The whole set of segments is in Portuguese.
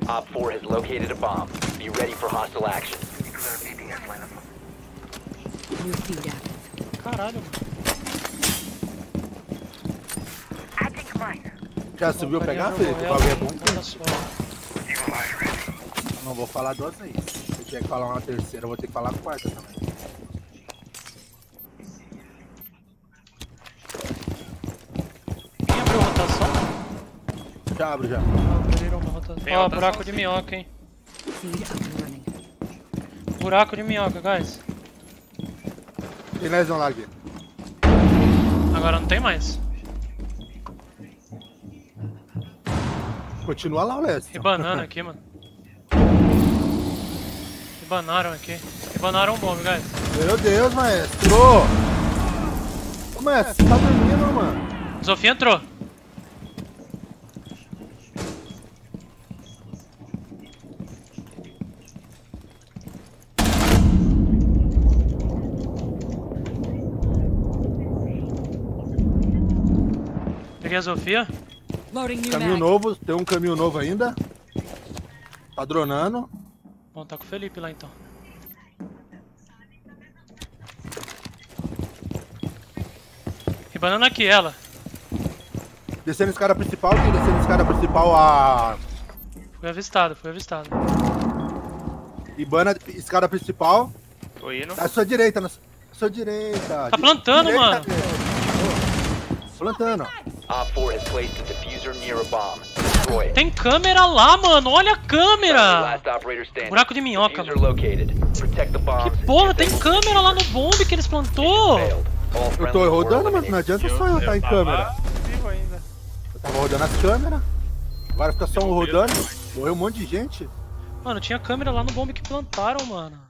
Op 4 has located a bomb. Be ready for hostile action. New feed active. Caralho, mano. Já subiu pegar, Felipe? O bagulho é bom. Não vou falar duas vezes. Se eu tiver que falar uma terceira, eu vou ter que falar a quarta também. Quem abriu rotação? Já abro, já. Abriram uma rotação. Tem Ó, rotação, buraco de sim. minhoca, hein. Feed up and running. Buraco de minhoca, guys. Tem lesão lá aqui. Agora não tem mais. Continua lá, Leste. Rebanando aqui, mano. Rebanaram aqui. Rebanaram o bomb, guys. Meu Deus, maestro! Ô, maestro, você tá dormindo, mano? Sofia entrou. Peguei a Sofia. Loading new Caminho mag. novo, tem um caminho novo ainda. Tá dronando. Bom, tá com o Felipe lá então. Rebanando aqui, ela. Descendo a escada principal, tem descendo a escada principal a... Fui avistado, fui avistado. Ibana, escada principal. Tô indo. À sua direita, na sua direita. Tá plantando, Direita, mano. Plantando. Op 4 has placed a diffuser near a bomb. Destroy it. Tem câmera lá, mano. Olha a Friendly câmera. last operator standing. Buraco de minhoca, Diffuser mano. located. Protect the bombs. Que porra, tem câmera lá no bombe que eles plantou. Failed. All Eu friendlies tô were rodando, mas não eliminated. adianta só eu estar em câmera. Tava vivo ainda. Eu tava rodando as câmeras. Agora fica só um rodando. Morreu um monte de gente. Mano, tinha câmera lá no bombe que plantaram, mano.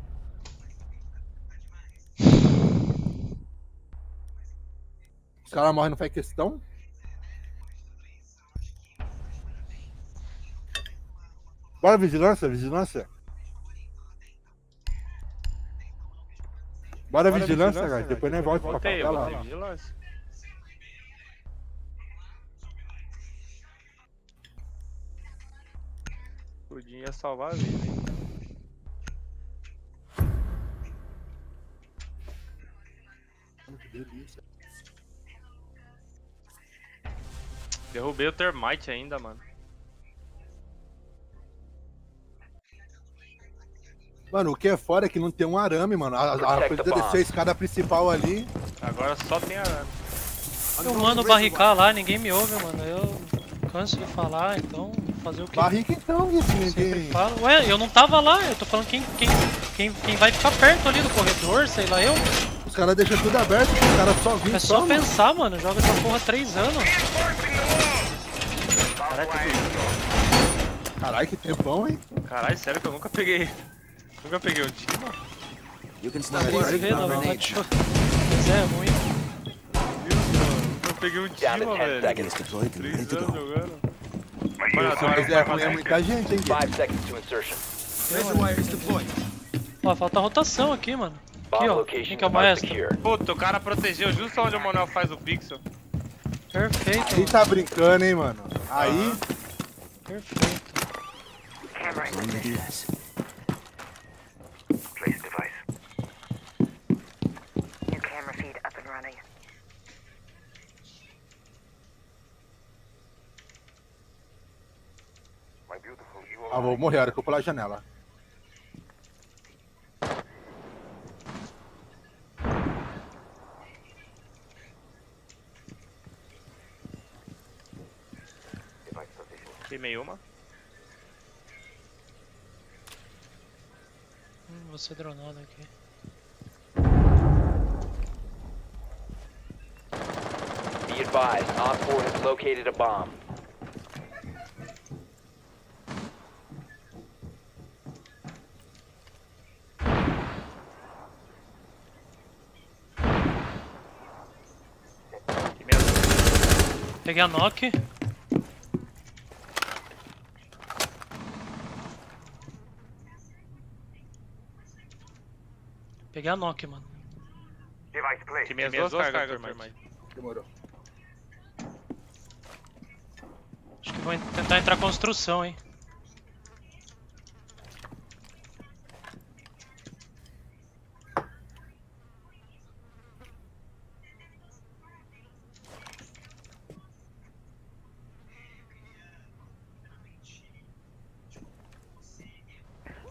Os caras morrem, não faz questão. Bora, vigilância, vigilância. Bora, vigilância, guys. Depois nós volta pra Voltei, cá voltei. lá. Vigilância. Podia salvar a vida, hein? Que delícia. Derrubei o termite ainda, mano. Mano, o que é fora é que não tem um arame, mano. A coisa de descer a escada principal ali. Agora só tem arame. Eu mando barricar lá, ninguém me ouve, mano. Eu canso de falar, então fazer o que Barrica então, Gui, se sempre ninguém. falo. Ué, eu não tava lá, eu tô falando quem vai ficar perto ali do corredor, sei lá eu. Os caras deixam tudo aberto, os caras só vêm É só mano. pensar, mano, joga essa porra há 3 anos. Caralho, que tempão, hein? Caralho, sério que eu nunca peguei. Nunca peguei um time. You can stop Não, working Vê, on não, grenade. mas é ruim. Eu peguei um Down time, to 10 velho. seconds. It's deployed and ready 3 to anos go. jogando. Mas é ruim, é muita gente, hein, Gui? 5 seconds to insertion. Razor wire is deployed. Ó, falta rotação aqui, mano. Aqui, Bomb ó. location Quem que é o are maestro? secure. Puta, o cara protegeu justo onde o Manuel faz o pixel. Perfeito, Quem mano. tá brincando, hein, mano? Aí, Perfeito. Going to do this. New camera feed up and running. vou morrer a hora que eu pular a janela. Queimei uma. Vou ser dronado aqui. Be advised, Op 4 has located a bomb. Peguei a knock. Peguei a knock, mano. Queimei as duas cargas, mas... Demorou. Acho que vou tentar entrar construção, hein.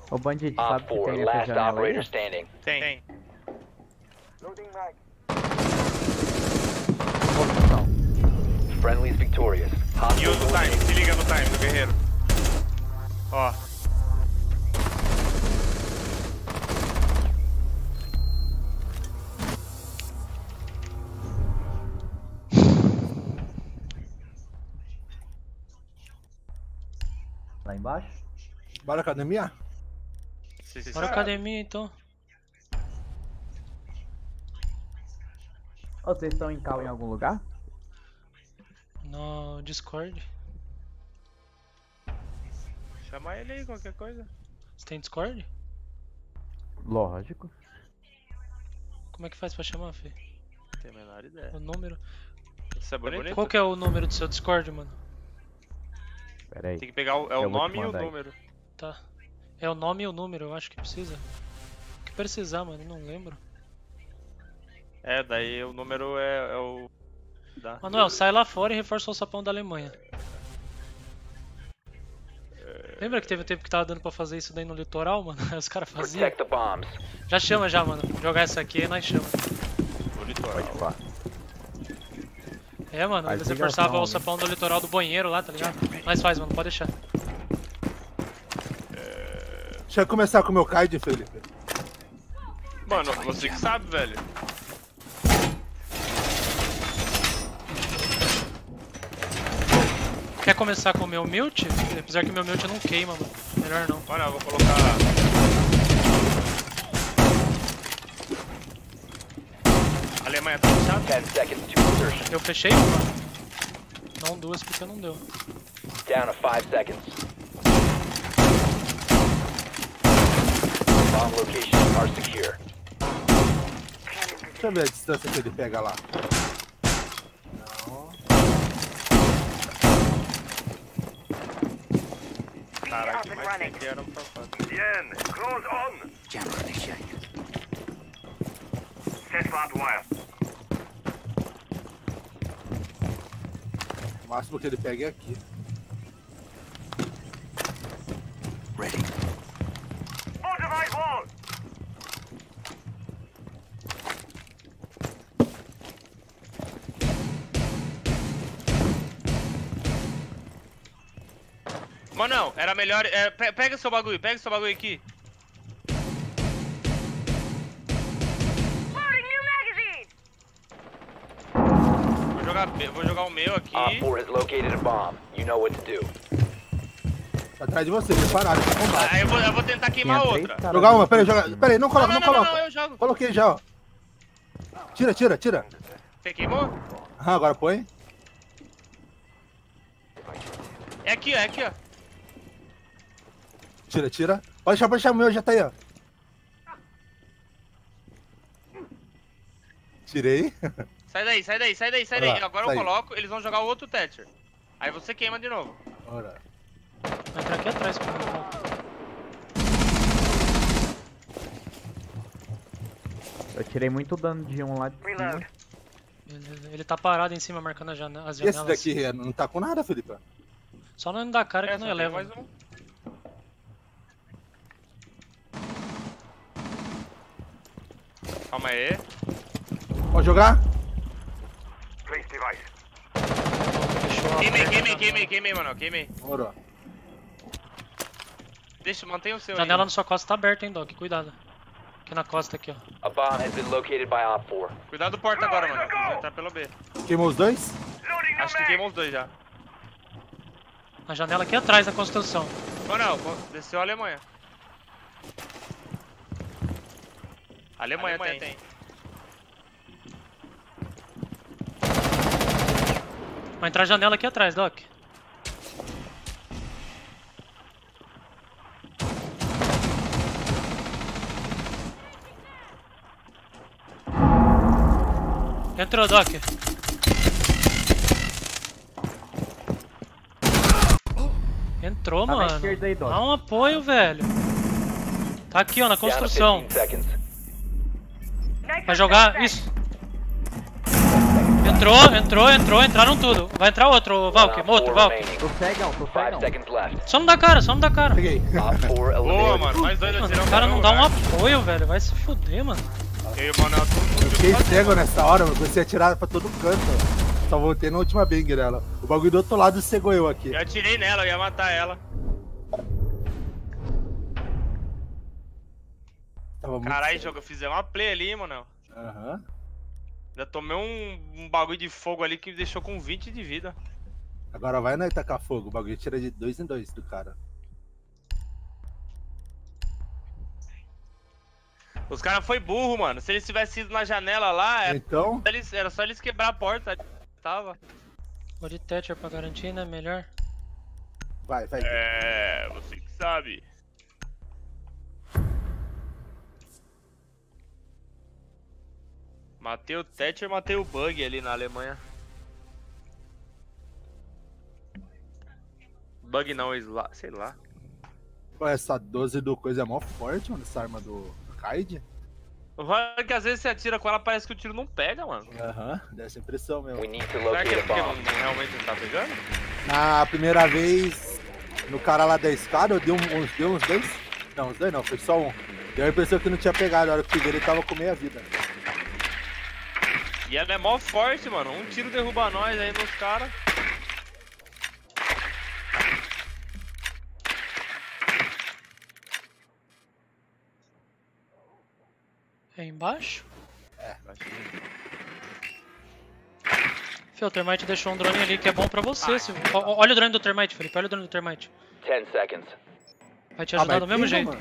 Ô bandido, sabe Op que 4, tem essa last janela operator aí? standing. Tem. Friendly's victorious. E Hostiles usa o time, eliminated. se liga no time do guerreiro. Ó. Lá embaixo? Bora academia? Bora academia então. Ô, vocês estão em cal em algum lugar? No Discord. Chama ele aí, qualquer coisa. Você tem Discord? Lógico. Como é que faz pra chamar, Fê? Não tenho a menor ideia. O número? Isso é bonito? Qual que é o número do seu Discord, mano? Pera aí. Tem que pegar o Eu vou te nome e o mandar aí. número. Tá. É o nome e o número, eu acho que precisa. O que precisar, mano, não lembro. É, daí o número é o... Dá. Manuel, sai lá fora e reforça o sapão da Alemanha. Lembra que teve um tempo que tava dando pra fazer isso daí no litoral, mano? Aí os caras faziam. Protect the bombs. Já chama já, mano. Jogar essa aqui e nós chama. O litoral. Pode falar. É, mano, Faz eles ligação, reforçavam o né? sapão do litoral do banheiro lá, tá ligado? Nós faz, mano, pode deixar. Deixa eu começar com o meu card, Felipe. Mano, você que sabe, velho. Quer começar com o meu mute? Apesar que o meu mute não queima, mano. Melhor não. Mano, eu vou colocar... Alemanha tá fechado? 10 seconds to insertion. Eu fechei uma. Não duas porque não deu. Down to 5 seconds. Bomb locations are secure. Deixa eu ver a distância que ele pega lá. Caraca, Up que and mais running. que era pra fazer. Camera initiated. O máximo que ele pega é aqui. Ready. Mano, não, era melhor... pega seu bagulho aqui. Vou jogar o meu aqui. Op 4 has located a bomb. You know what to do. Tá atrás de você, preparado pra combate. Aí eu vou tentar queimar Tinha outra. 3 caras Jogar uma, ali. peraí, joga. Peraí, não coloca, não, coloca. Não, eu jogo. Coloquei já, ó. Tira, tira, tira. Você queimou? Ah, agora põe. É aqui, ó. Tira, tira. Pode deixar o meu, já tá aí, ó. Tirei. Sai daí. Olha lá, Agora sai. eu coloco, eles vão jogar o outro Thatcher. Aí você queima de novo. Ora. Vai entrar aqui atrás comigo. Eu tirei muito dano de um lá de cima. Reload. Ele tá parado em cima marcando as E janelas. esse daqui não tá com nada, Felipe? Só não dá cara que Só não tem eleva. mais um. Calma aí. Pode jogar? Fechou a Queimei, mano. Queimei. Ora. Deixa, mantenha o seu janela aí. na sua costa tá aberta, hein, Doc? Cuidado. Aqui na costa, aqui, ó. A bomb has been located by Op 4. Cuidado do porta agora, mano. Eles vão entrar pelo B. Queimou os dois? Acho que queimou os dois já. A janela aqui atrás da construção. Não, desceu a Alemanha. Alemanha tem. Vai entrar a janela aqui atrás, Doc. Entrou, Doc. Entrou, Tá na mano. esquerda aí, Doc. Dá um apoio, velho. Tá aqui, ó, na Down to construção. 15 seconds. Vai jogar isso. Entraram tudo. Vai entrar outro, Valk. Outro, Valk. Tô cegão. 5 seconds left. Só não dá cara. Peguei. Op 4 Boa, eliminated. mano. Mais dois atirando. O cara não dá um apoio, velho. Vai se fuder, mano. Eu e o Manel tudo. Fiquei cego nessa hora, mano. Comecei a atirar pra todo canto. Só voltei na última bang dela. O bagulho do outro lado cegou eu aqui. Eu atirei nela, eu ia matar ela. Tava muito Caralho, cego. jogo, eu fiz uma play ali, mano. Aham. Já tomei um bagulho de fogo ali que me deixou com 20 de vida. Agora vai nós tacar fogo. O bagulho tira de 2 em 2 do cara. Os caras foi burro, mano. Se eles tivessem ido na janela lá, Então, era só eles quebrar a porta. Tava. Vou de Thatcher pra garantir, né? Melhor. vai. É, você que sabe. Matei o Thatcher e matei o Bug ali na Alemanha. Bug não, sei lá. Pô, essa 12 do coisa é mó forte, mano. Essa arma do Kaid. O ruim é que às vezes você atira com ela, parece que o tiro não pega, mano. Aham, dá essa impressão mesmo. We need to Será que locate é a porque bomb. realmente não tá pegando? Na primeira vez, no cara lá da escada, eu dei uns dois. Não, uns dois não, foi só um. Deu a impressão que não tinha pegado. A hora que eu peguei, ele tava com meia vida. E ela é mó forte, mano. Um tiro derruba nós aí nos caras. É embaixo? Fio, o Termite deixou um drone ali que é bom pra você. Olha o drone do Termite, Felipe. Olha o drone do Termite. 10 seconds. Vai te ajudar mas do mesmo pinga, jeito. mano.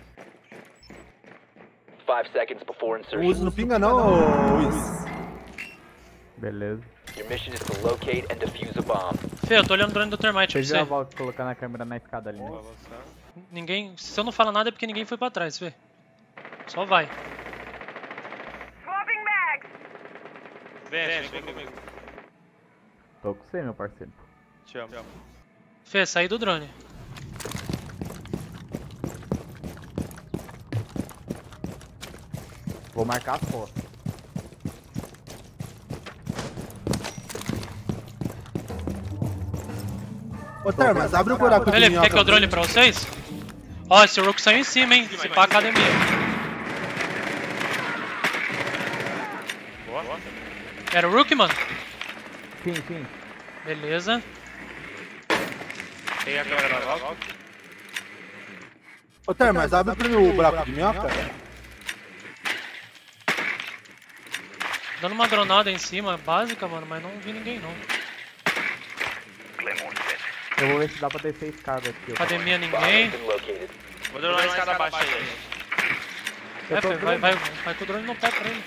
5 seconds before Não insertion. usa no pinga não, Luiz. Beleza. Your mission is to locate and defuse a bomb. Fê, eu tô olhando o drone do Termite pra Você viu a você. Valk colocando a câmera na escada ali, né? Ninguém. Se eu não falo nada é porque ninguém foi pra trás, Fê. Só vai. Swapping mags. Vem comigo. Tô com você, meu parceiro. Te amo. Fê, saí do drone. Vou marcar as fotos. Ô, Termas, abre o buraco de Felipe, minhoca. quer que eu drone pra vocês? Ó, esse Rook saiu em cima, hein? Se pá, academia. Boa. Era o Rook, mano? Sim. Beleza. Tem a câmera da Valk. Ô, Termas, abre pra mim o buraco de minhoca. Dando uma dronada em cima, básica, mano, mas não vi ninguém não. Eu vou ver se dá pra descer a escada aqui. ó. Academia Bomb ninguém. has been located. Vou dar uma escada abaixo aí. É, Fê, vai com o drone no pé pra ele.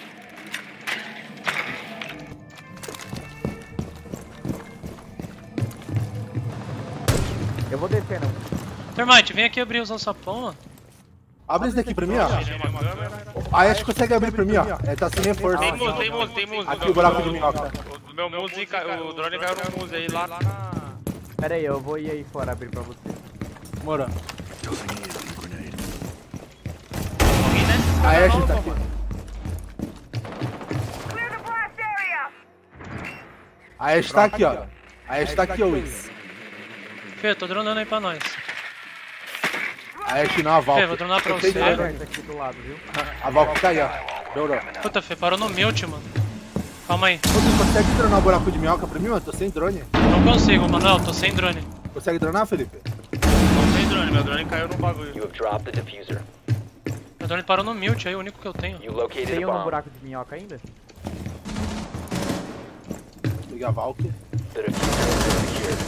Eu vou descer, não. Termite, vem aqui abrir os alçapão, mano. Abre esse daqui pra mim, ó. Tem uma câmera. Aí acho que consegue abrir pra mim, ó. É, tá sem reforço. Tem muse. Aqui o buraco de minhoca. O meu muse, o drone caiu no muse aí lá na... Pera aí, eu vou ir aí fora abrir pra você. Mora. Alguém desce? A Ashe tá aqui. Clear the blast area. A Ashe tá aqui, ó. A Ashe tá aqui, ô Luiz. Fê, tô dronando aí pra nós. A Ashe não, a Valk. Fê, vou dronar pra Eu sei você. que Tá vai. aberto aqui do lado, viu? A Valk tá aí, ó. Dourou. Puta, Fê, parou no mute, mano. Calma aí. Você consegue dronar o buraco de minhoca pra mim, mano? Tô sem drone. Não consigo, Manuel, tô sem drone. Consegue dronar, Felipe? Não tem drone, meu drone caiu no bagulho. You have dropped the diffuser. Meu drone parou no mute, aí é o único que eu tenho. You located Tem a um no bomb. buraco de minhoca ainda? Peguei a Valk. The diffuser has been secured.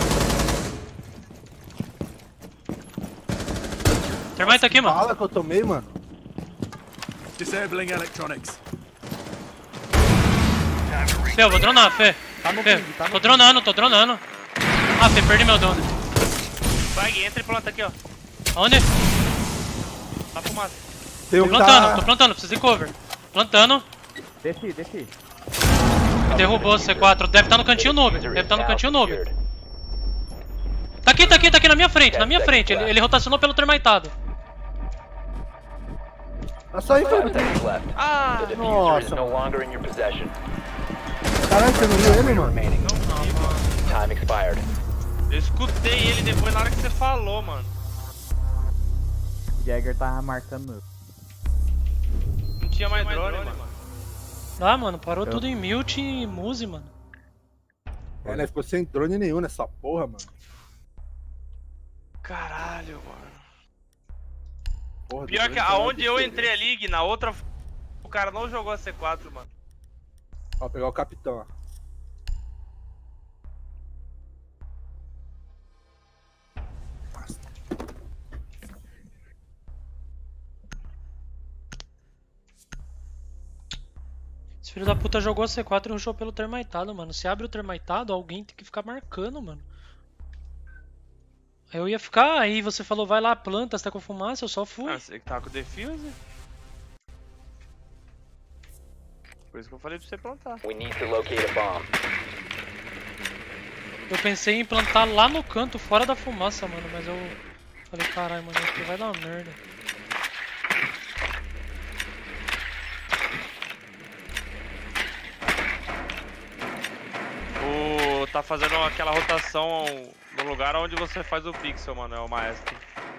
Termite tá aqui, mano. Fala que eu tomei, mano. Disabling electronics. Fê, eu vou dronar, Fê. Tá no Fê, ping, tá no tô dronando. Ah, Fê, perdi meu drone. Vai, entra e planta aqui, ó. Aonde? Na fumaça. Tem um que Tô plantando, preciso de cover. Plantando. Desci. Derrubou o C4. Deve estar no cantinho noob. Deve estar no cantinho noob. Tá aqui na minha frente. Ele rotacionou pelo termitado. É só ir, 5 Felipe. seconds left. Ah! The diffuser is Nossa. no longer in your possession. Caralho, você não viu ele, mano? remaining. Time expired. Eu escutei ele depois na hora que você falou, mano. O Jäger tava marcando. Não tinha mais drone, mano. Ah, mano, parou tudo em mute e muse, mano. É, né? Ficou sem drone nenhum nessa porra, mano. Caralho, mano. Porra, Pior drone que tá aonde eu diferente. entrei ali, Gui, na outra, o cara não jogou a C4, mano. Ó, pegar o capitão, ó. Esse filho da puta jogou a C4 e rushou pelo termitado, mano. Se abre o termitado, alguém tem que ficar marcando, mano. Aí eu ia ficar, aí você falou, vai lá, planta, você tá com fumaça, eu só fui. Ah, você que tava com defuse. Por isso que eu falei pra você plantar. We need to locate a bomb. Eu pensei em plantar lá no canto, fora da fumaça, mano, mas eu falei, caralho, mano, aqui vai dar merda. Tá fazendo aquela rotação no lugar onde você faz o pixel, mano, é o maestro.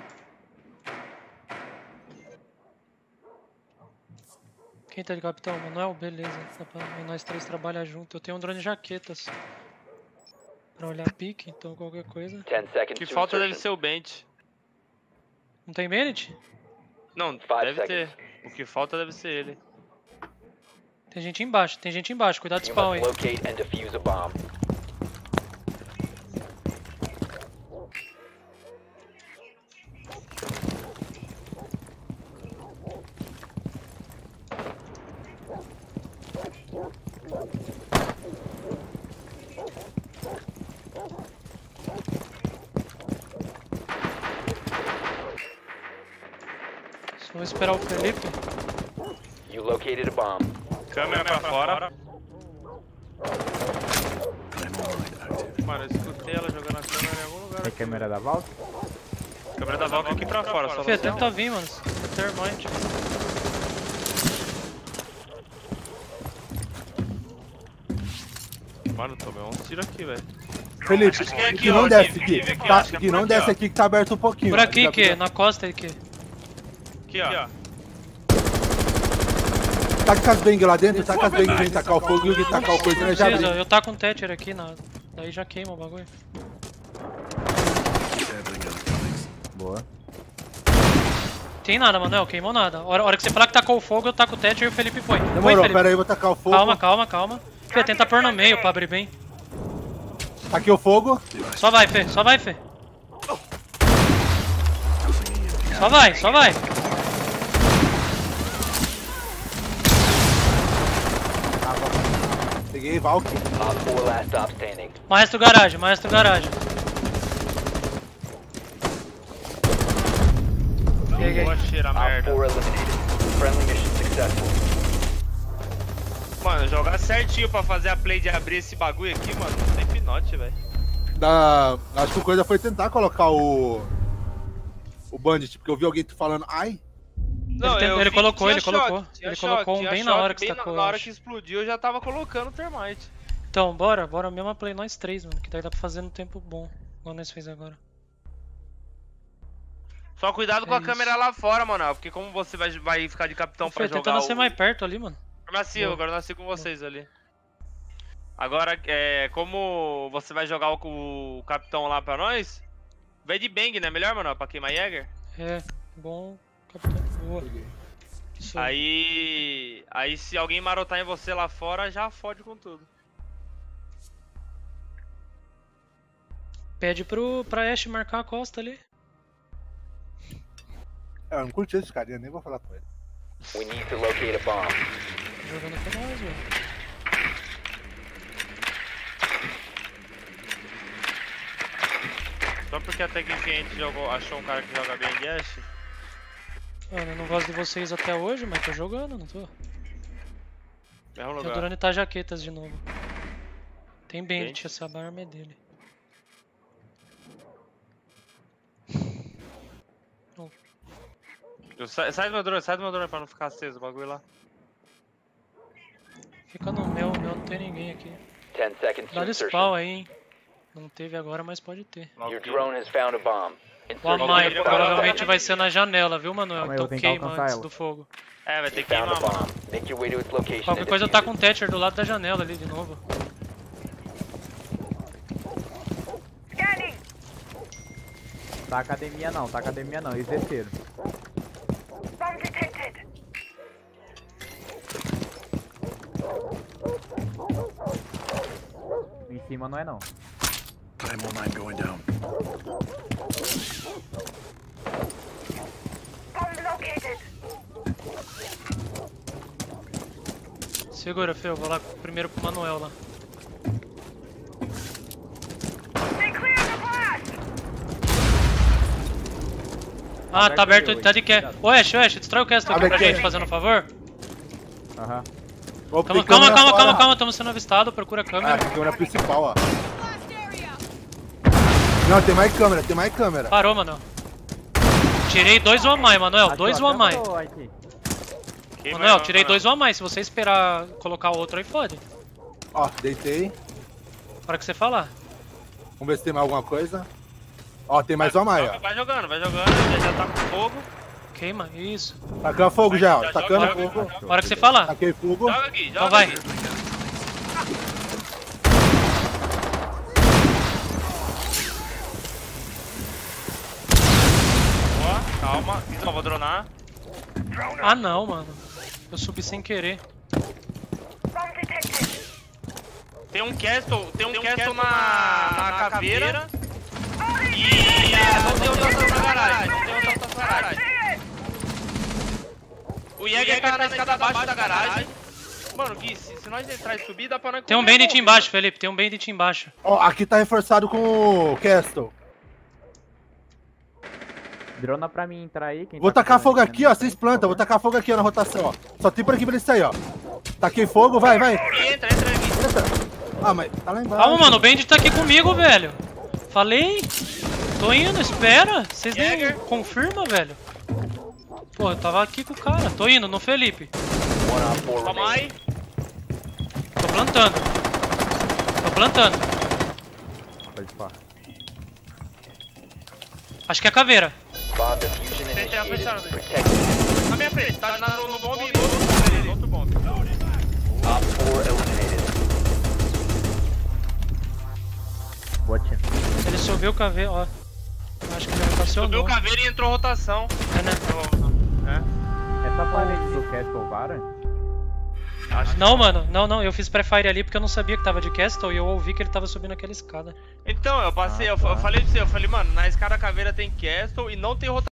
Quem tá de capitão? Manuel? Beleza, dá pra nós três trabalhar junto. Eu tenho um drone jaquetas pra olhar pique, então qualquer coisa. 10 O seconds que to falta deve insertion. ser o bench. Não tem Bennett? Não, 5 deve ter. seconds. O que falta deve ser ele. Tem gente embaixo, cuidado do You spawn aí. must locate and defuse a bomb. Só vou esperar o Felipe. You located a bomb. Câmera pra fora. Thermite active. Mano, eu escutei ela jogando a câmera em algum lugar. Tem câmera da Valk? Câmera da Valk aqui pra fora, só Fê, você. tenta vir, mano. Termite. Mano, tomei um tiro aqui, velho. Felipe, Acho que é aqui, que não ó, desce Gui, aqui. aqui, Tá, acho que é Gui, por não aqui, desce ó. aqui que tá aberto um pouquinho. Por aqui, Já- que? Na costa aí, que? Aqui, ó. Taca as bang lá dentro, taca as bang pra gente tacar o fogo e o Gui tacar o coisa, né? Já Precisa, abriu. eu taco um Thatcher aqui, daí já queima o bagulho. Disabling electronics. Boa. Tem nada, Manuel, queimou nada. A hora que você falar que tacou o fogo, eu taco o Thatcher e o Felipe põe. Põe, Demorou, Felipe. pera aí, eu vou tacar o fogo. Calma. Fê, tenta pôr no meio pra abrir bem. Aqui o fogo. Só vai, Fê. Só vai. Peguei Valk. Op 4 last stop standing. Maestro garagem. Peguei. Boa cheira, Op merda. 4 eliminated. Friendly mission successful. Mano, jogar certinho pra fazer a play de abrir esse bagulho aqui, mano, não tem pinote, velho. Acho que o coisa foi tentar colocar o Bandit, porque eu vi alguém falando ai. Não, Ele vi colocou, que ele tinha colocou. shot, tinha Ele shot, colocou um tinha bem na shot, hora que você bem tacou, na hora eu que acho. explodiu, eu já tava colocando o termite. Então, bora a mesma play nós três, mano. Que daí dá pra fazer no tempo bom. Igual nós fez agora. Só cuidado com É a câmera isso. lá fora, mano, porque como você vai ficar de capitão pra Fê, jogar tenta nascer o... mais perto ali, mano. Agora eu nasci com vocês ali. Agora, como você vai jogar o capitão lá pra nós, vai de bang, né? Melhor, mano, pra queimar Jäger. É, bom, capitão. Boa. Isso aí. Aí se alguém marotar em você lá fora, já fode com tudo. Pede pra Ashe marcar a costa ali. Eu não curti esse carinha, nem vou falar com ele. We need to locate a bomb. Jogando com nós, velho. Só porque até que a gente achou um cara que joga bem de Ashe. Mano, eu não gosto de vocês até hoje, mas tô jogando, não tô. Mesmo Meu lugar. drone tá jaquetas de novo. Tem Bandit, Bandit. essa arma é dele. Sai do meu drone pra não ficar aceso o bagulho lá. Fica no meu tem ninguém aqui. 10 seconds to Dá de insertion. spawn aí, hein. Não teve agora, mas pode ter. Your drone has found a bomb. O Insertion Amai in provavelmente vai ser na janela, viu, Manuel? Calma aí, eu Então vou tentar queima alcançar antes ela. do fogo. É, vai ter que You found a queimar, mano. bomb. Make your way to its location. Qualquer and coisa defuse tá com o it. Thatcher do lado da janela ali de novo. Scanning. Tá academia não, eles desceram. Bomb detected. Em cima não é não. Claymore mine going down. Bomb located. Segura, Fê, eu vou lá primeiro pro Manuel lá. They cleared the blast. Ah, tá aberto, aí, tá de que. Ô, Ash, destrói o Castle aqui Abre pra aqui. gente, fazendo um favor. Aham. Ô, tem Calma, câmera fora. calma, estamos sendo avistados, procura a Ah, câmera. tem câmera principal, ó. Não, tem mais câmera. Parou, Manuel. Tirei 2 ou a mais, Manuel, Aqui, 2 ó, ou a mais. câmera ou aqui? Queima Manuel, aí, tirei 2 ou a mais, se você esperar colocar outro aí, fode. Ó, deitei. Hora que você falar. Vamos ver se tem mais alguma coisa. Ó, tem mais uma mais, ó. Vai jogando, já tá com fogo. Queima, isso. Tacando fogo já, ó. Já Tacando joga, fogo. Hora que você falar. Taquei fogo. Joga aqui, joga Então vai. aqui. Ó, calma. Não, vou dronar. Ah não, mano. Eu subi sem querer. Bomb detected. Tem um castle na caveira. E não tem outra na garagem. O Jäger tá na escada abaixo da garagem. Mano, Gui, se nós entrar e subir, dá pra nós Tem um correr, bandit pô. embaixo, Felipe, tem um bandit embaixo. Ó, aqui tá reforçado com o Castle. Drona pra mim entrar aí. Quem Vou tá tacar com fogo a aqui, ó. Vocês plantam. Vou tacar fogo aqui ó, na rotação, ó. Só tem por aqui pra ele sair, ó. Taquei fogo, vai. Entra aqui. Entra. Ah, mas tá lá embaixo. Calma, mano, o bandit tá aqui comigo, velho. Falei. Tô indo, espera. Vocês nem Jäger. confirma, velho. Pô, eu tava aqui com o cara. Tô indo no Felipe. One on 4 Toma remaining. aí. Tô plantando. Pode falar. Acho que é caveira. Bomb diffusion Tem que initiated. fechar. Protect. Na minha frente, tá no bombe e no outro bombe. Op 4 eliminated. Bote. Ele subiu caveira, ó. Acho que ele rotacionou. Subiu o caveira e entrou rotação. É, né? Essa parede do Castle Vara? Não, mano, não, eu fiz pré-fire ali porque eu não sabia que tava de Castle e eu ouvi que ele tava subindo aquela escada. Então, eu passei, Ah, eu tá. falei pra você, mano, na escada caveira tem castle e não tem rotação.